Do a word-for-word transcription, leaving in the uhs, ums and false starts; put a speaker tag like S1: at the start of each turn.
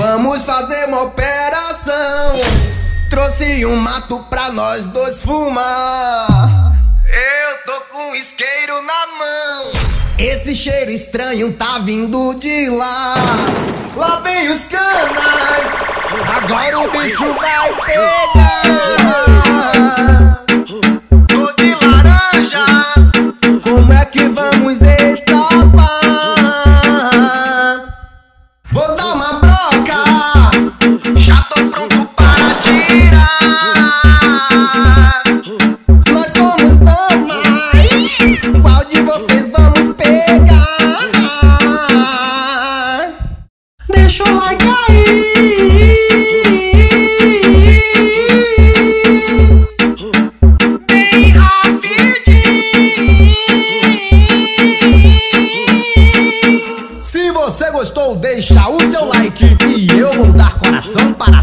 S1: Vamos fazer uma operação. Trouxe um mato pra nós dois fumar. Eu tô com um isqueiro na mão. Esse cheiro estranho tá vindo de lá. Lá vem os canas. Agora o bicho vai pegar. Tô de laranja. Como é que vamos escapar? Vou dar uma broca. Já tô pronto para tirar. Nós somos damas. Qual de vocês vamos pegar? Deixa o like aí. Bem rapidinho. Se você gostou, deixa o seu like e eu vou dar coração para